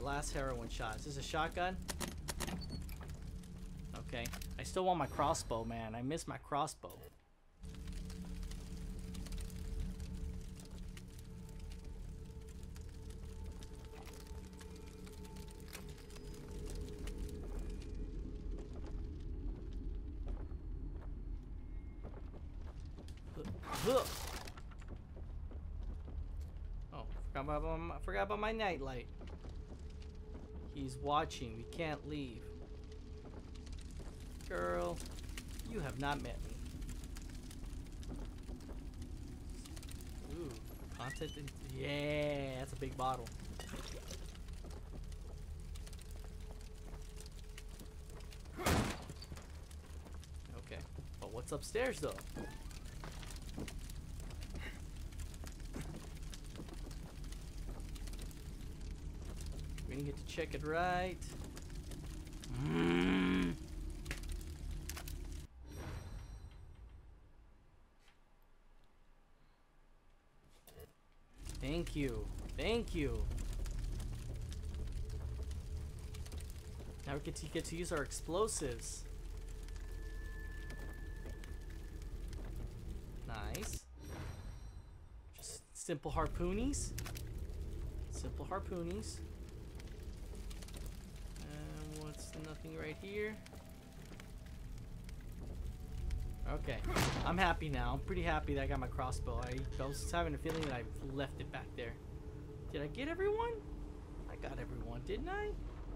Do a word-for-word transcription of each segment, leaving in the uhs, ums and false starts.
last heroin shot. Is this a shotgun? Okay. I still want my crossbow, man. I miss my crossbow. Oh, forgot about my, forgot about my nightlight. He's watching. We can't leave. Girl, you have not met me. Ooh, content. In yeah, that's a big bottle. Okay, but what's upstairs though? We didn't get to check it right. Mm. Thank you. Thank you. Now we get to get to use our explosives. Nice. Just simple harpoonies. Simple harpoonies. And what's nothing right here? Okay, I'm happy now. I'm pretty happy that I got my crossbow. I, I was having a feeling that I left it back there. Did I get everyone? I got everyone, didn't I?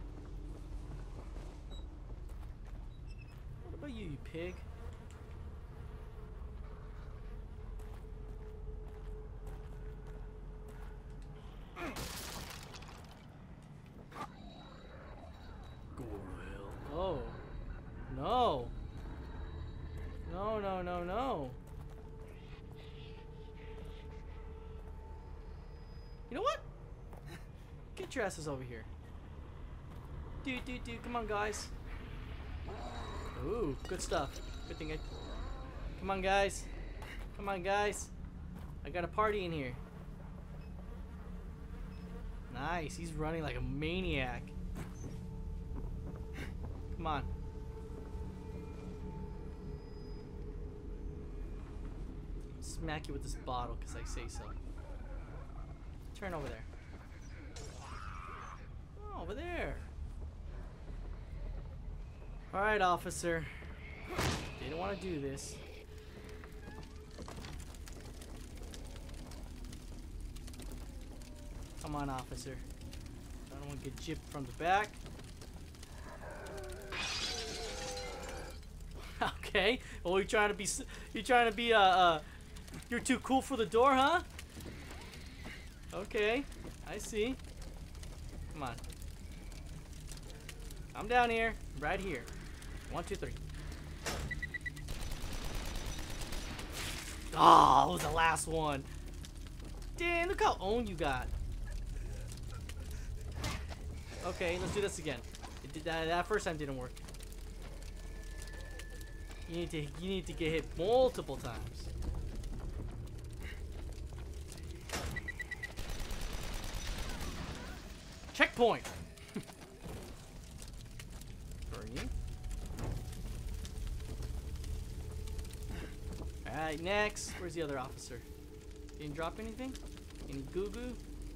What about you, you pig? Oh, no. No, no, no, no. You know what? Get your asses over here. Dude, dude, dude, come on, guys. Ooh, good stuff. Good thing I... Come on, guys. Come on, guys. I got a party in here. Nice, he's running like a maniac. Come on. Smack you with this bottle because I say so. Turn over there. Oh, over there. Alright, officer. Didn't want to do this. Come on, officer. I don't want to get gypped from the back. Okay. Oh, you're trying to be. You're trying to be. Uh. uh You're too cool for the door, huh? Okay, I see. Come on. I'm down here, right here. One, two, three. Oh, that was the last one. Damn, look how owned you got. Okay, let's do this again. It did, that, that first time didn't work. You need to. You need to get hit multiple times. Checkpoint! Three. Alright, next. Where's the other officer? Didn't drop anything? Any goo goo?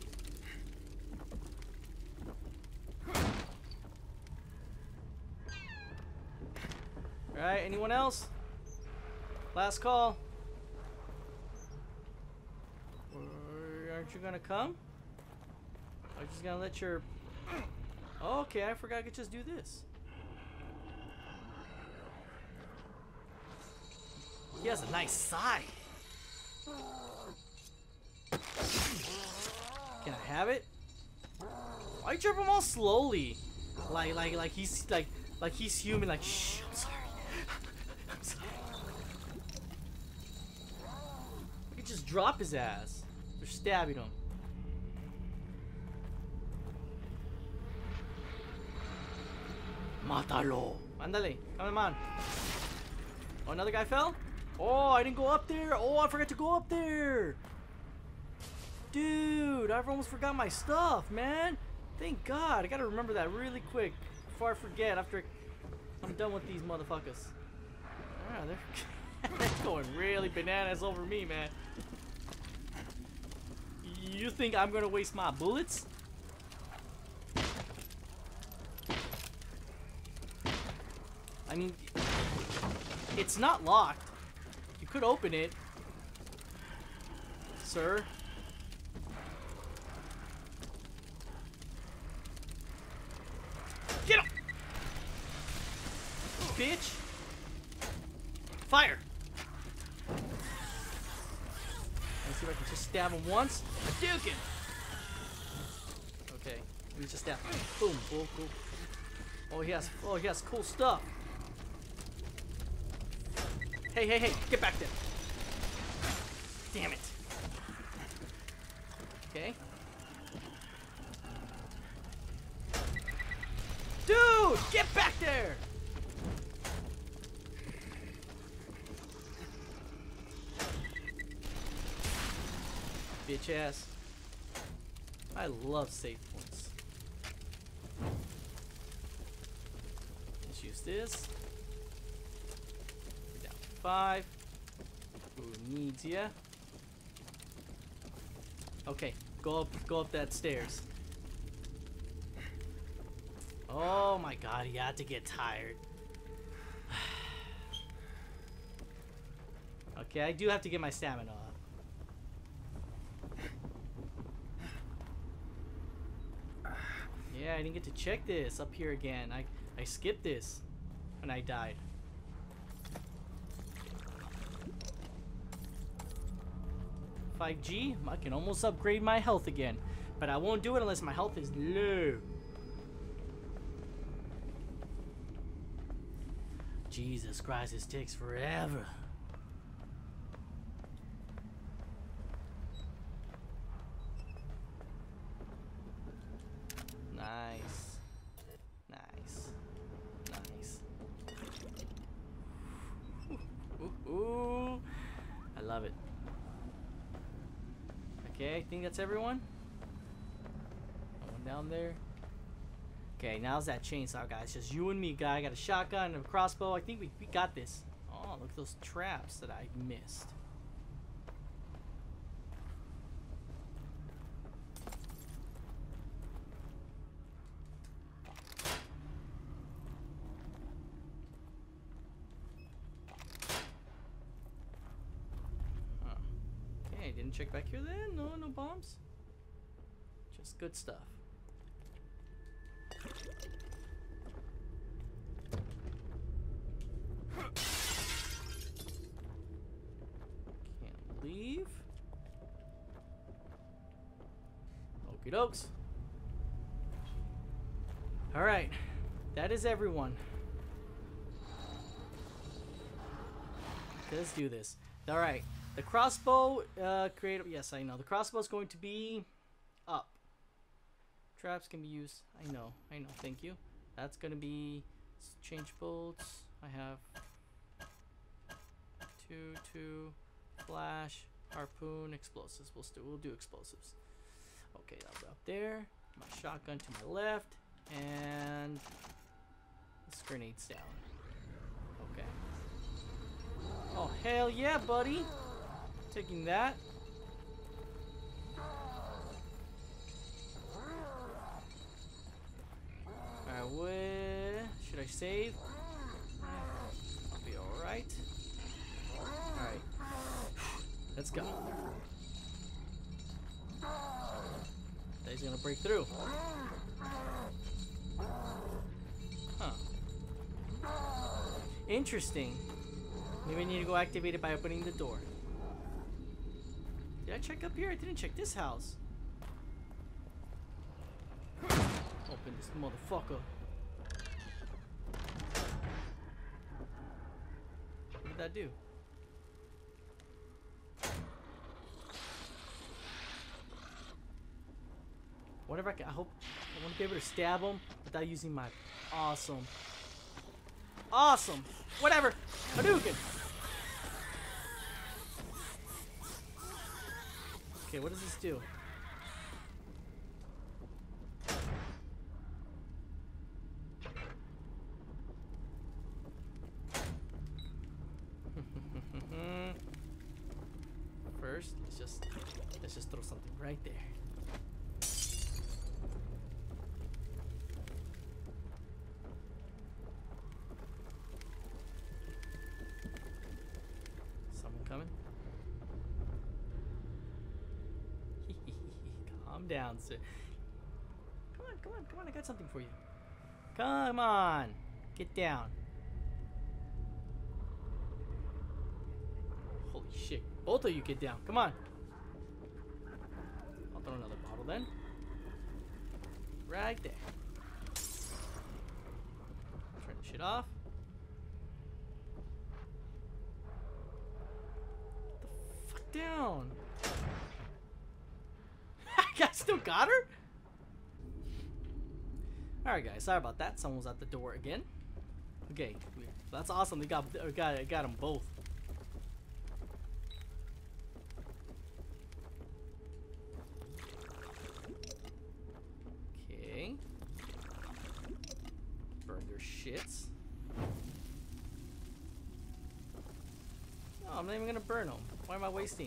Alright, anyone else? Last call. Or aren't you gonna come? I'm just gonna let your... Oh, okay, I forgot I could just do this. He has a nice side. Can I have it? Why you trip him all slowly? Like, like, like he's like, like he's human. Like, shh, I'm sorry. I'm sorry. I could just drop his ass. They're stabbing him. Mátalo. Ándale. Come on. Oh, another guy fell? Oh, I didn't go up there. Oh, I forgot to go up there. Dude, I almost forgot my stuff, man. Thank God. I gotta remember that really quick before I forget after I'm done with these motherfuckers. Ah, they're, they're going really bananas over me, man. You think I'm gonna waste my bullets? I mean, it's not locked. You could open it, sir. Get him! Bitch! Fire! Let's see if I can just stab him once. Hadouken! Okay, let me just stab him. Boom, cool, cool. Oh, he has, oh, he has cool stuff. Hey, hey, hey, get back there. Damn it. Okay. Dude, get back there! Bitch ass. I love save points. Let's use this. Down five. Who needs ya? Okay, go up, go up that stairs. Oh my God, he had to get tired. Okay, I do have to get my stamina up. Yeah, I didn't get to check this up here again. I, I skipped this when I died. five G, I can almost upgrade my health again. But I won't do it unless my health is low. Jesus Christ, this takes forever. Nice. Nice. Nice. Ooh, ooh. I love it. Okay, I think that's everyone. One down there. Okay, now's that chainsaw, guys. Just you and me, guy. I got a shotgun and a crossbow. I think we, we got this. Oh, look at those traps that I missed. Huh. Okay, didn't check back here then. No, no bombs. Just good stuff. Can't leave. Okie dokes. Alright. That is everyone. Okay, let's do this. Alright. The crossbow, uh, creative. Yes, I know. The crossbow is going to be up. Traps can be used. I know. I know. Thank you. That's gonna be change bolts. I have two, two, flash, harpoon, explosives. We'll still we'll do explosives. Okay, that's up there. My shotgun to my left, and this grenade's down. Okay. Oh hell yeah, buddy! Taking that. Alright, where should I save? I'll be alright. Alright. Let's go. He's gonna break through. Huh. Interesting. Maybe I need to go activate it by opening the door. Did I check up here? I didn't check this house. Open this motherfucker. What did that do? Whatever I can, I hope I want to be able to stab him without using my awesome, awesome, whatever, Hadouken. Okay, what does this do? just let's just throw something right there. Someone coming? Calm down, sir. Come on, come on, come on, I got something for you. Come on, get down. Holy shit. Both of you get down. Come on. I'll throw another bottle then. Right there. Turn the shit off. The fuck down. I still got her? Alright guys, sorry about that. Someone's at the door again. Okay, that's awesome. They got got got them both. Okay. Burn their shits. No, I'm not even gonna burn them. Why am I wasting?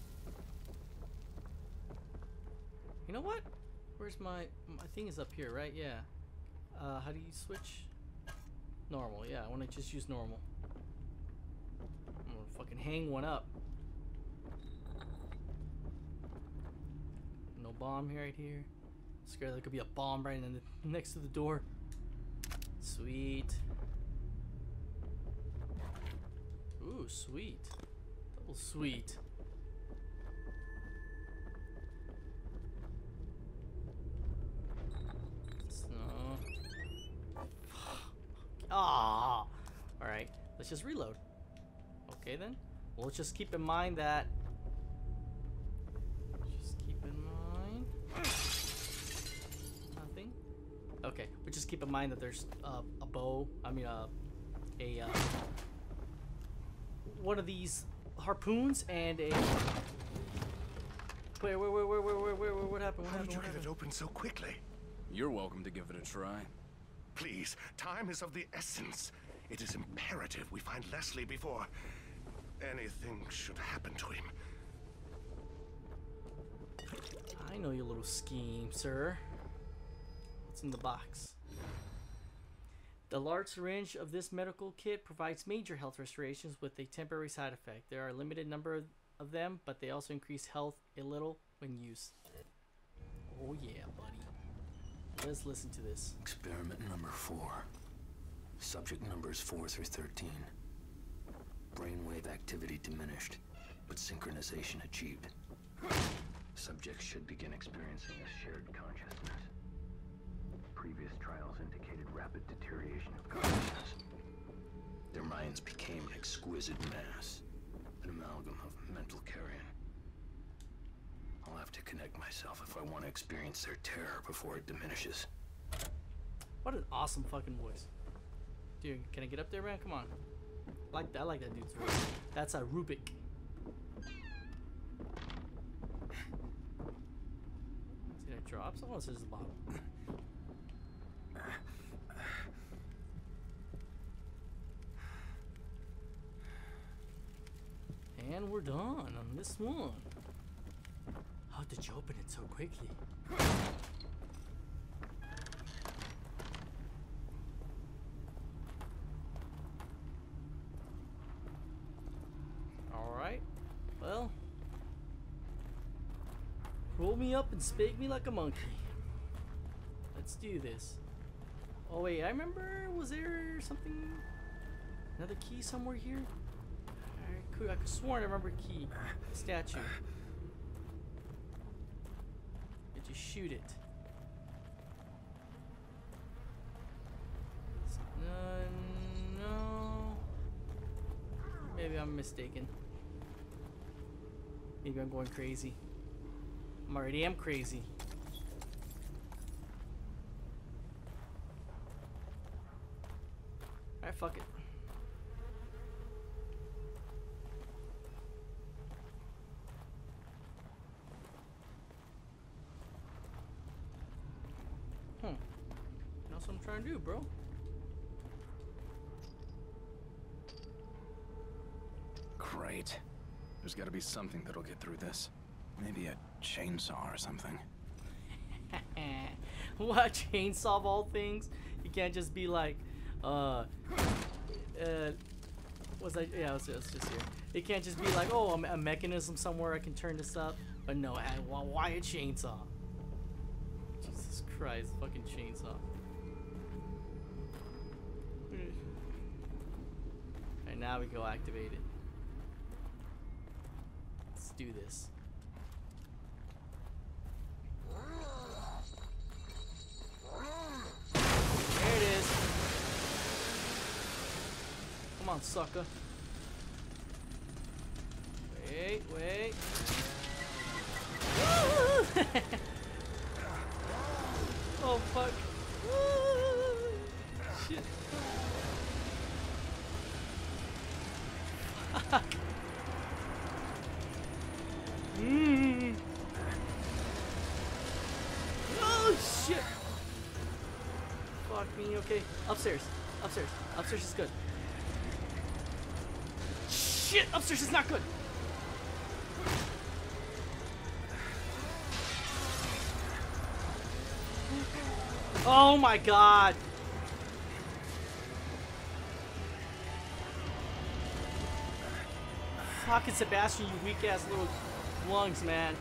You know what? Where's my my thing is up here, right? Yeah. Uh, how do you switch? Normal, yeah, I want to just use normal. I'm gonna fucking hang one up. No bomb here, right here. Scared there could be a bomb right in the, next to the door. Sweet. Ooh, sweet. Double sweet. Ah, all right. Let's just reload. Okay then. Well, let's just keep in mind that. Just keep in mind. Nothing. Okay. We just keep in mind that there's uh, a bow. I mean, uh, a uh, one of these harpoons and a. Wait, wait, wait, wait, wait, wait, wait, wait, what happened? What How happened? did you What get happened? it open so quickly? You're welcome to give it a try. Please, time is of the essence. It is imperative we find Leslie before anything should happen to him. I know your little scheme, sir. What's in the box? The large syringe of this medical kit provides major health restorations with a temporary side effect. There are a limited number of them, but they also increase health a little when used. Oh yeah, buddy. Let's listen to this. Experiment number four. Subject numbers four through thirteen. Brainwave activity diminished, but synchronization achieved. Subjects should begin experiencing a shared consciousness. Previous trials indicated rapid deterioration of consciousness. Their minds became an exquisite mass, an amalgam of mental carrion. I'll have to connect myself if I want to experience their terror before it diminishes. What an awesome fucking voice. Dude, can I get up there, man? Come on. I like that, I like that dude's voice. That's a Rubik. See that drops? Oh, this is the bottom. And we're done on this one. How did you open it so quickly? Alright. Well. Roll me up and spank me like a monkey. Let's do this. Oh wait, I remember, was there something, another key somewhere here? I could, I could sworn I remember a key. Statue. Did you shoot it? Uh, no. Maybe I'm mistaken. Maybe I'm going crazy. I'm already am crazy. Alright, fuck it. Hmm. That's what I'm trying to do, bro. Great. There's gotta be something that'll get through this. Maybe a chainsaw or something. What, chainsaw of all things? You can't just be like, uh, uh, was I? Yeah, it's just, just here. It can't just be like, oh, a, a mechanism somewhere I can turn this up. But no, I, why a chainsaw? Jesus Christ, fucking chainsaw. And now we go activate it. Let's do this. There it is. Come on, sucker. Wait, wait. Oh, fuck. Shit. Mm. Oh, shit. Fuck me, okay. Upstairs. Upstairs. Upstairs is good. Shit, upstairs is not good. Oh my god. Fucking Sebastian, you weak ass little lungs, man.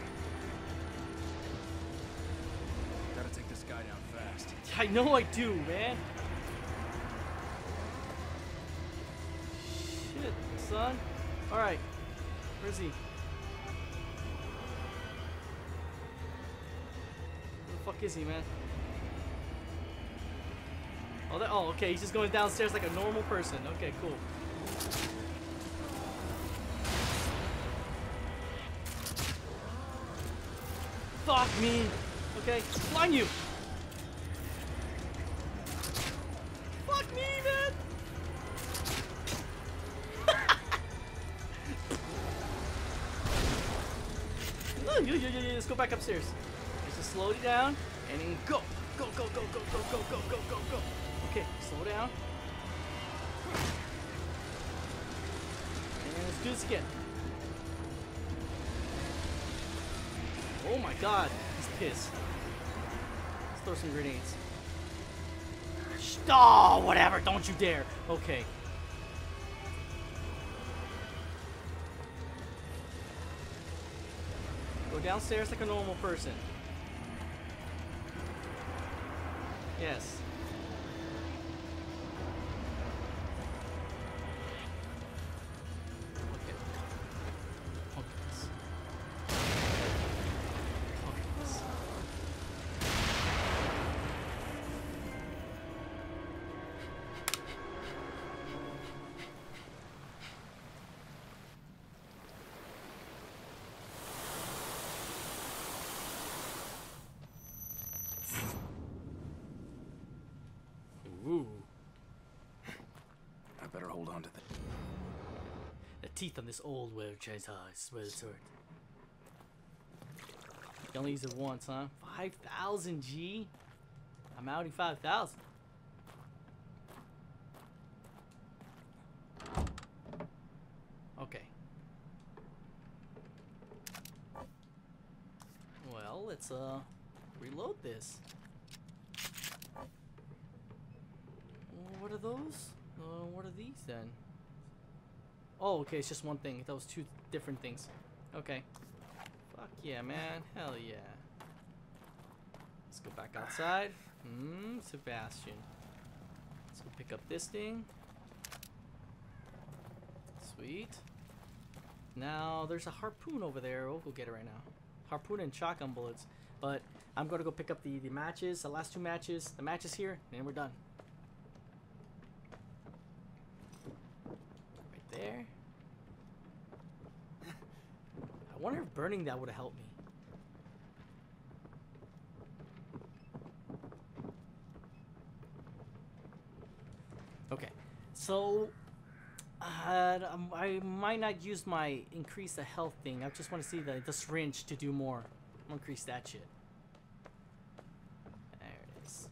Gotta take this guy down fast. I know I do, man. Shit, son. Alright. Where's he? Where the fuck is he, man? Oh, that, oh, okay. He's just going downstairs like a normal person. Okay, cool. Fuck me. Okay, blind you. Fuck me, man. Oh, yeah, yeah, yeah, let's go back upstairs. Just to slow it down and then go. Go, go, go, go, go, go, go, go, go, go. Okay, slow down. And let's do this again. Oh my god, he's pissed. Let's throw some grenades. Oh, whatever, don't you dare. Okay. Go downstairs like a normal person. Yes. Okay. Focus. Focus. Ooh. I better hold on to the. The teeth on this old were chainsaw. I swear the sword. You only use it once, huh? five thousand G? I'm outing five thousand. Okay. Well, let's uh reload this. What are those? Uh, what are these then? Oh, okay, it's just one thing. That was two different things. Okay. Fuck yeah, man. Hell yeah. Let's go back outside. Hmm, Sebastian. Let's go pick up this thing. Sweet. Now, there's a harpoon over there. We'll go get it right now. Harpoon and shotgun bullets. But I'm going to go pick up the, the matches, the last two matches. The matches here, and we're done. There. I wonder if burning that would have helped me. Okay, so uh, um, I might not use my increase the health thing. I just want to see the, the syringe to do more. I'm gonna increase that shit. There it is.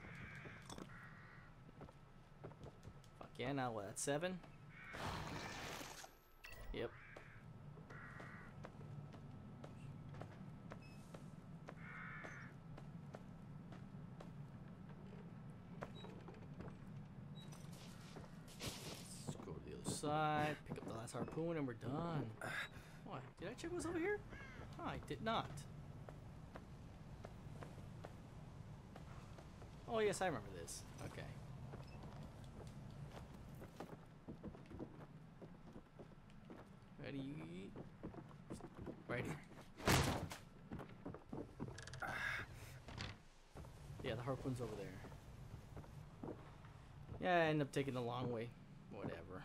Fuck yeah, now what? At seven? Yep. side, pick up the last harpoon, and we're done. What? Did I check what's over here? Oh, I did not. Oh, yes, I remember this. Okay. Ready? Ready. Yeah, the harpoon's over there. Yeah, I end up taking the long way. Whatever.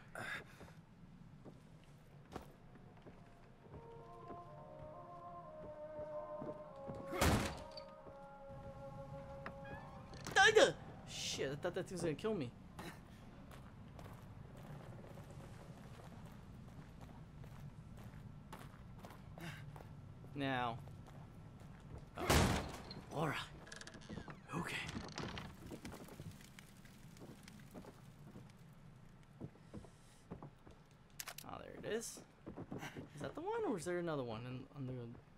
Shit, I thought that thing was gonna kill me. Now. Oh. Alright. Okay. Oh, there it is. Is that the one, or is there another one in, on the...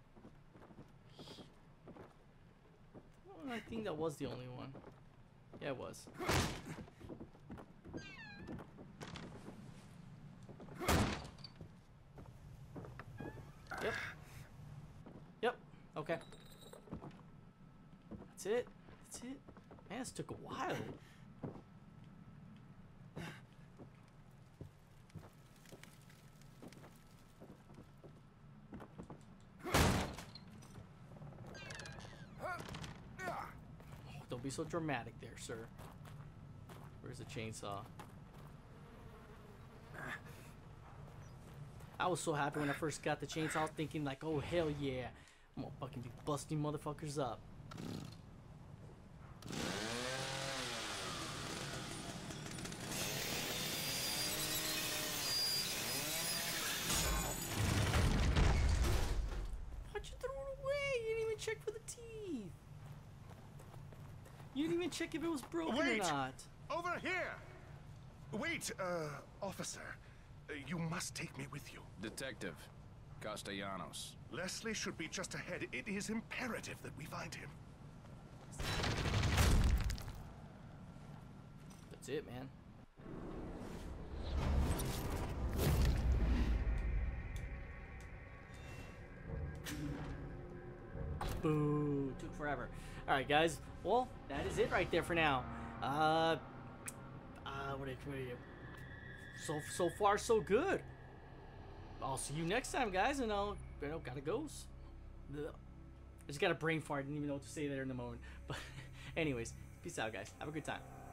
Well, I think that was the only one. Yeah, it was. Yep. Yep. Okay. That's it. That's it. Man, this took a while. Don't be so dramatic there, sir. Where's the chainsaw? I was so happy when I first got the chainsaw, thinking like, oh hell yeah, I'm gonna fucking be busting motherfuckers up. Why'd you throw it away? You didn't even check for the teeth. You didn't even check if it was broken Wait! or not. Over here! Wait, uh, officer. Uh, you must take me with you. Detective Castellanos. Leslie should be just ahead. It is imperative that we find him. That's it, man. Boo. Took forever. Alright, guys. Well, that is it right there for now. Uh, uh, what did, what did you... So, so far, so good. I'll see you next time, guys, and I'll, you know, gotta go. I just got a brain fart. I didn't even know what to say there in the moment. But anyways, peace out, guys. Have a good time.